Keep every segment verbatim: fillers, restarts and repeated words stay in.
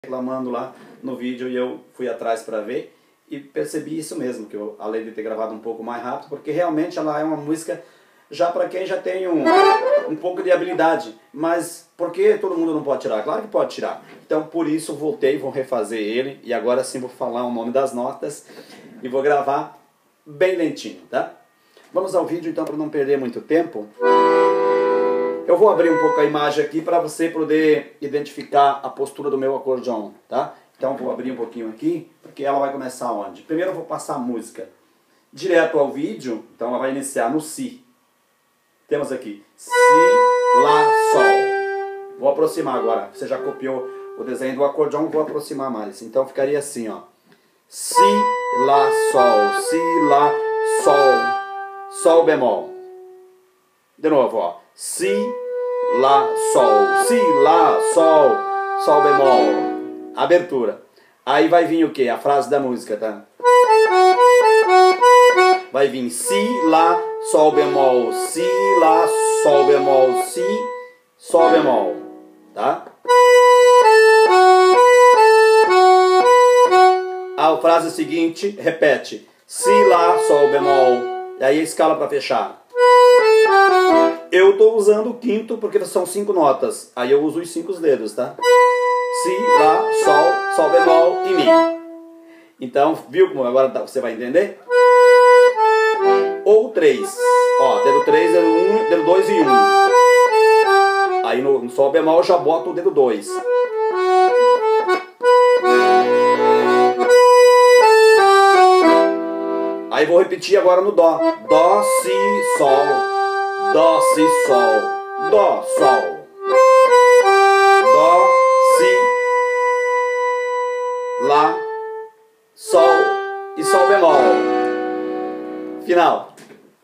reclamando lá no vídeo e eu fui atrás para ver e percebi isso mesmo, que eu, além de ter gravado um pouco mais rápido, porque realmente ela é uma música já para quem já tem um, um pouco de habilidade, mas por que todo mundo não pode tirar? Claro que pode tirar. Então por isso voltei, vou refazer ele e agora sim vou falar o nome das notas e vou gravar bem lentinho, tá? Vamos ao vídeo então para não perder muito tempo. Eu vou abrir um pouco a imagem aqui para você poder identificar a postura do meu acordeon, tá? Então vou abrir um pouquinho aqui, porque ela vai começar onde? Primeiro eu vou passar a música direto ao vídeo, então ela vai iniciar no Si. Temos aqui Si, Lá, Sol. Vou aproximar agora, você já copiou o desenho do acordeon, vou aproximar mais. Então ficaria assim, ó. Si, Lá, Sol, Si, Lá, Sol, Sol bemol. De novo, ó. Si, Lá, Sol, Si, Lá, Sol, Sol bemol. Abertura. Aí vai vir o que? A frase da música, tá? Vai vir Si, Lá, Sol bemol, Si, Lá, Sol bemol, Si, Sol bemol, tá? A frase seguinte, repete. Si, Lá, Sol bemol. E aí a escala para fechar. Eu estou usando o quinto porque são cinco notas. Aí eu uso os cinco dedos, tá? Si, Lá, Sol, Sol bemol e Mi. Então, viu como agora você vai entender? Ou três. Ó, dedo três, dedo um, dedo dois e um. Aí no, no Sol bemol eu já boto o dedo dois. Aí vou repetir agora no Dó. Dó, Si, Sol. Dó, Si, Sol. Dó, Sol. Dó, Si, Lá, Sol e Sol bemol. Final.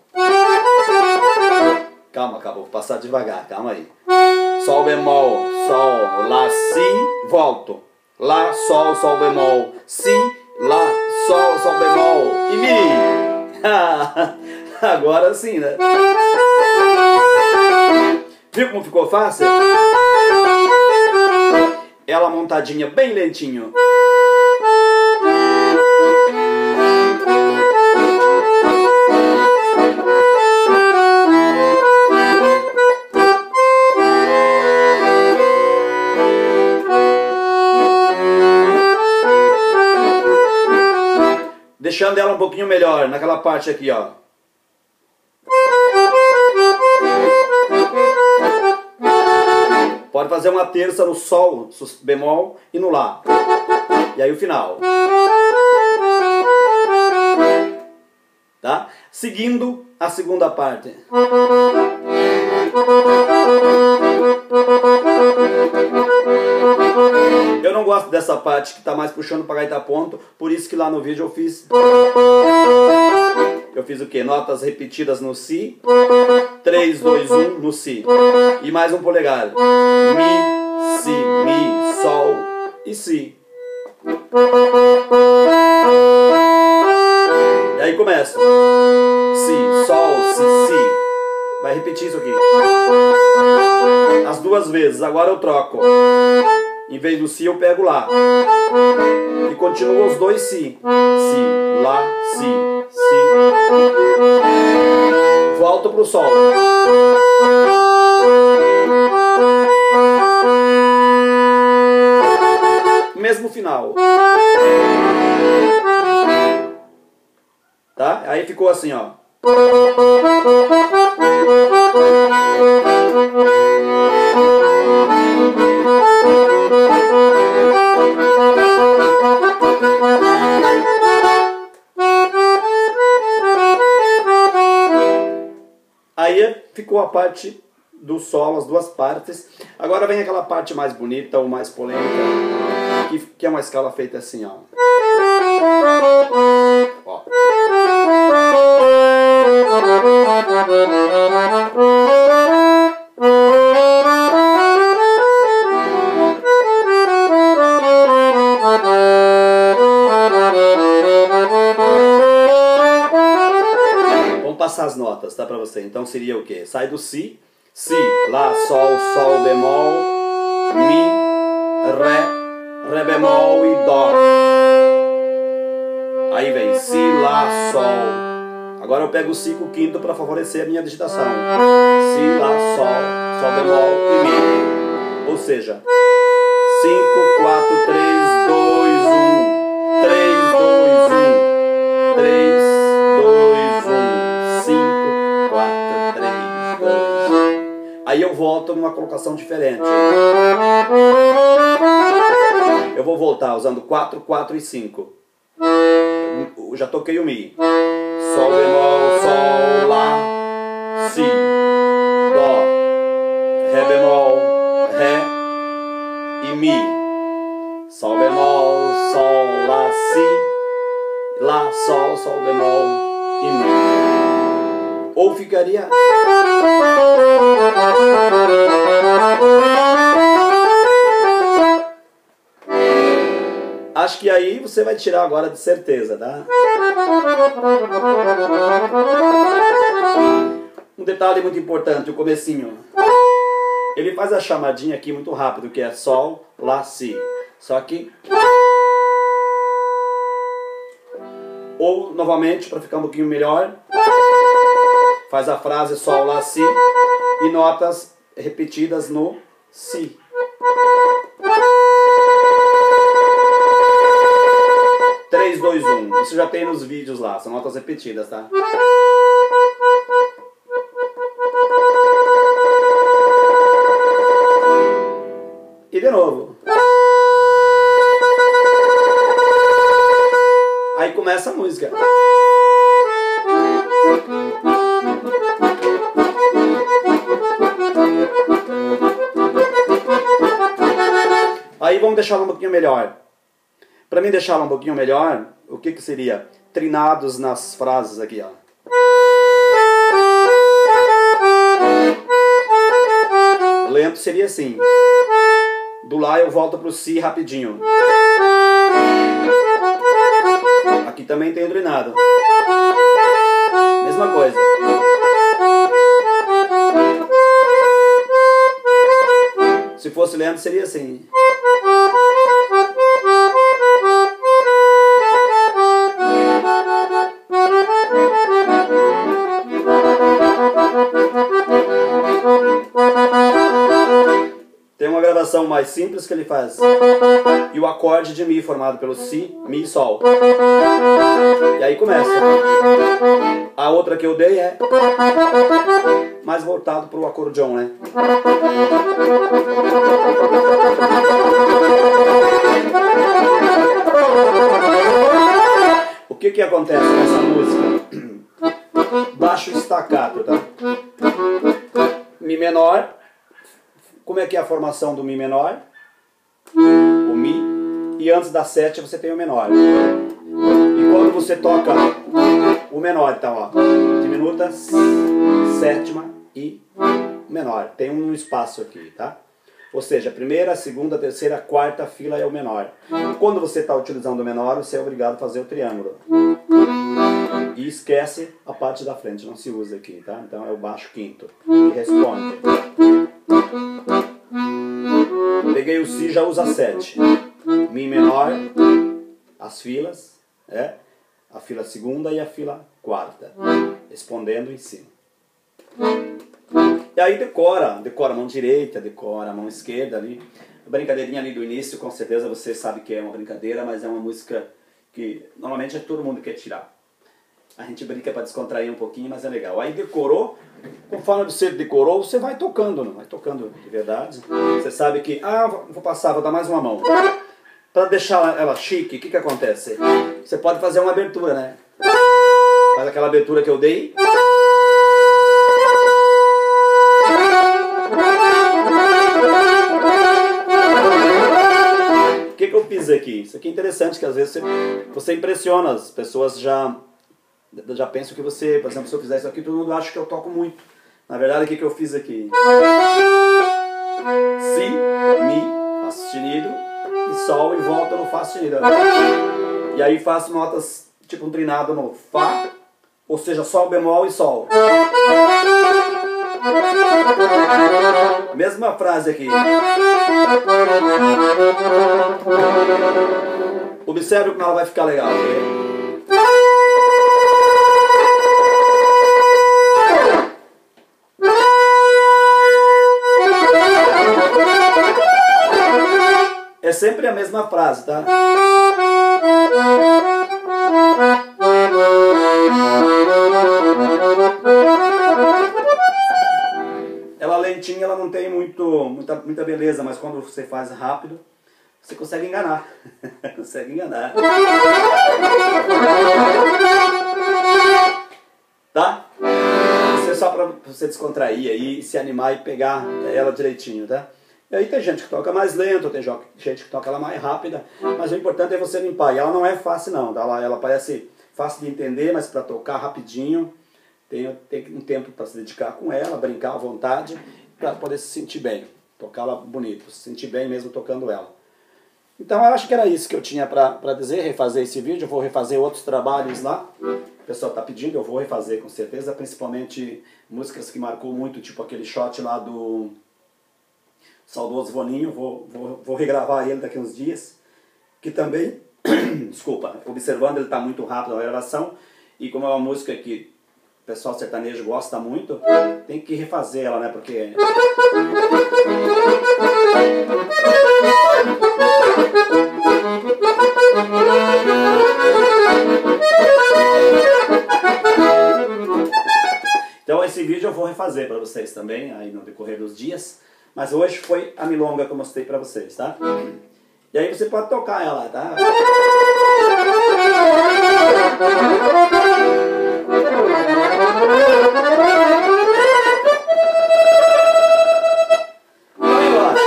Calma, calma, vou passar devagar, calma aí. Sol bemol, Sol, Lá, Si, volto. Lá, Sol, Sol bemol, Si, Lá, Sol, Sol bemol e Mi. Agora sim, né? Viu como ficou fácil? Ela montadinha bem lentinho. Deixando ela um pouquinho melhor, naquela parte aqui, ó. Pode fazer uma terça no Sol bemol e no Lá. E aí o final. Tá? Seguindo a segunda parte. Eu não gosto dessa parte que está mais puxando para gaita ponto, por isso que lá no vídeo eu fiz... Eu fiz o que? Notas repetidas no Si, três, dois, um no Si. E mais um polegar. Mi, Si, Mi, Sol e Si. E aí começa. Si, Sol, Si, Si. Vai repetir isso aqui. As duas vezes. Agora eu troco. Em vez do Si eu pego Lá. E continuo os dois Si. Si, Lá, Si, Si. Volto pro Sol. Mesmo final. Tá? Aí ficou assim, ó. Aí ficou a parte do solo, as duas partes. Agora vem aquela parte mais bonita ou mais polêmica, que, que é uma escala feita assim, ó. Ó. Passar as notas, tá, pra você. Então seria o que? Sai do Si, Si, Lá, Sol, Sol bemol, Mi, Ré, Ré bemol e Dó. Aí vem Si, Lá, Sol. Agora eu pego o Si com o quinto para favorecer a minha digitação. Si, Lá, Sol, Sol bemol e Mi. Ou seja, cinco, quatro, três, dois, um. três, dois, um. três, dois, um. cinco, quatro, três, dois, um. Aí eu volto numa colocação diferente. Eu vou voltar usando quatro, quatro e cinco. Eu já toquei o Mi. Sol bemol, Sol, Lá, Si, Dó, Ré bemol, Ré e Mi. Sol bemol, Sol, Lá, Si, Lá, Sol, Sol bemol e Mi. Ou ficaria... Acho que aí você vai tirar agora de certeza, tá? Um detalhe muito importante, o comecinho. Ele faz a chamadinha aqui muito rápido, que é Sol, Lá, Si. Só que... Ou, novamente, para ficar um pouquinho melhor, faz a frase Sol, Lá, Si e notas repetidas no Si. três, dois, um. Isso já tem nos vídeos lá, são notas repetidas, tá? E de novo. Aí começa a música. Aí vamos deixar ela um pouquinho melhor. Para mim deixar ela um pouquinho melhor, o que que seria? Trinados nas frases aqui, ó. Lento seria assim. Do Lá eu volto pro Si rapidinho. Aqui também tem o trinado. Mesma coisa. Se fosse lento seria assim. Tem uma gravação mais simples que ele faz. E o acorde de Mi formado pelo Si, Mi e Sol. E aí começa. A outra que eu dei é mais voltado para o acordeon, né? O que que acontece nessa música? Baixo staccato, tá? Mi menor. Como é que é a formação do Mi menor? O Mi. E antes da sétima você tem o menor. E quando você toca o menor, então, ó, diminuta, sétima e menor. Tem um espaço aqui, tá? Ou seja, primeira, segunda, terceira, quarta fila é o menor. Quando você está utilizando o menor, você é obrigado a fazer o triângulo. E esquece a parte da frente, não se usa aqui, tá? Então é o baixo quinto. E responde. Peguei o Si, já usa sete. Mi menor, as filas, é, a fila segunda e a fila quarta, respondendo em cima. E aí decora, decora a mão direita, decora a mão esquerda ali. A brincadeirinha ali do início, com certeza você sabe que é uma brincadeira, mas é uma música que normalmente é todo mundo quer tirar. A gente brinca para descontrair um pouquinho, mas é legal. Aí decorou, conforme você decorou, você vai tocando, não? Vai tocando de verdade. Você sabe que, ah, vou passar, vou dar mais uma mão. Para deixar ela chique, o que que acontece? Você pode fazer uma abertura, né? Faz aquela abertura que eu dei. O que que eu fiz aqui? Isso aqui é interessante, que às vezes você, você impressiona, as pessoas já... Já penso que você, por exemplo, se eu fizer isso aqui, todo mundo acha que eu toco muito. Na verdade, o que que eu fiz aqui? Si, Mi, Fá sustenido, e Sol, e volta no Fá sustenido. E aí faço notas, tipo um trinado no Fá, ou seja, Sol bemol e Sol. Mesma frase aqui. Observe como ela vai ficar legal. Okay? É sempre a mesma frase, tá? Ela lentinha, ela não tem muito, muita, muita beleza, mas quando você faz rápido, você consegue enganar. Consegue enganar. Tá? Isso é só pra você descontrair aí, se animar e pegar ela direitinho, tá? E aí tem gente que toca mais lento, tem gente que toca ela mais rápida, mas o importante é você limpar. E ela não é fácil não, tá? ela, ela parece fácil de entender, mas para tocar rapidinho, tem, tem um tempo para se dedicar com ela, brincar à vontade, para poder se sentir bem, tocá-la bonito, se sentir bem mesmo tocando ela. Então eu acho que era isso que eu tinha para dizer, refazer esse vídeo. Eu vou refazer outros trabalhos lá, o pessoal está pedindo, eu vou refazer com certeza, principalmente músicas que marcou muito, tipo aquele shot lá do saudoso Voninho, vou, vou, vou regravar ele daqui uns dias, que também, desculpa, observando, ele está muito rápido na gravação, e como é uma música que o pessoal sertanejo gosta muito, tem que refazer ela, né, porque... Então esse vídeo eu vou refazer para vocês também, aí no decorrer dos dias. Mas hoje foi a milonga que eu mostrei pra vocês, tá? E aí você pode tocar ela, tá? Vai embora.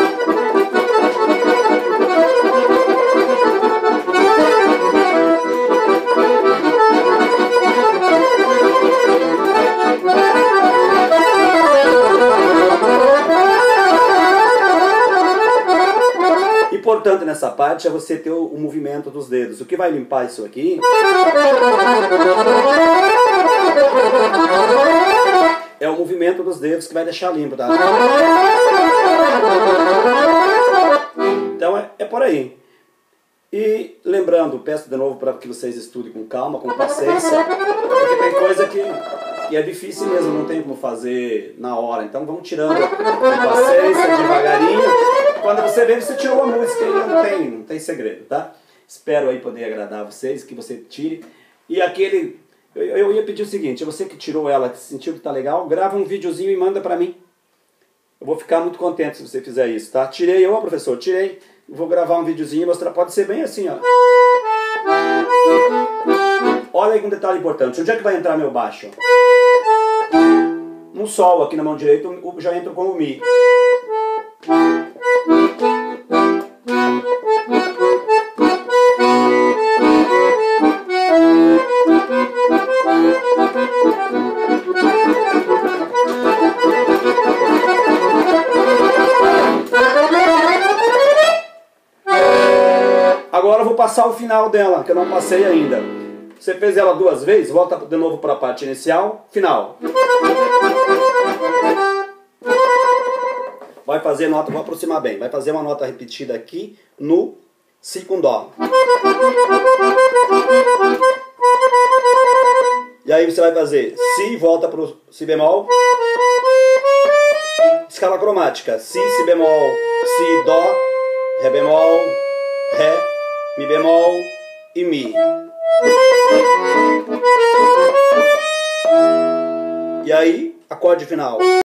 Importante nessa parte é você ter o, o movimento dos dedos. O que vai limpar isso aqui é o movimento dos dedos que vai deixar limpo, tá? Então é, é por aí. E lembrando, peço de novo para que vocês estudem com calma, com paciência, porque tem coisa que, que é difícil mesmo, não tem como fazer na hora. Então vamos tirando com paciência, devagarinho. Quando você vê, você tirou a música e não tem, não tem segredo, tá? Espero aí poder agradar vocês, que você tire. E aquele... Eu, eu ia pedir o seguinte, você que tirou ela, que sentiu que tá legal, grava um videozinho e manda pra mim. Eu vou ficar muito contente se você fizer isso, tá? Tirei, ô professor, tirei. Vou gravar um videozinho e mostrar, pode ser bem assim, ó. Olha aí um detalhe importante, onde é que vai entrar meu baixo? No sol, aqui na mão direita, eu já entro com o Mi. Agora eu vou passar o final dela, que eu não passei ainda. Você fez ela duas vezes, volta de novo para a parte inicial, final. Vai fazer nota, vou aproximar bem, vai fazer uma nota repetida aqui no Si com Dó. E aí você vai fazer Si, volta para o Si bemol. Escala cromática, Si, Si bemol, Si, Dó, Ré bemol, Ré, Mi bemol e Mi. E aí, acorde final.